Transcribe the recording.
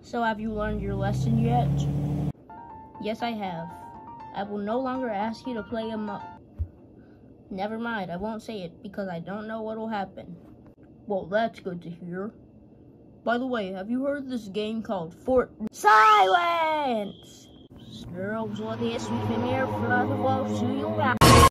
So have you learned your lesson yet? Yes, I have. I will no longer ask you to play Never mind, I won't say it because I don't know what will happen. Well, that's good to hear. By the way, have you heard of this game called Silence! Snurls, what is with me here?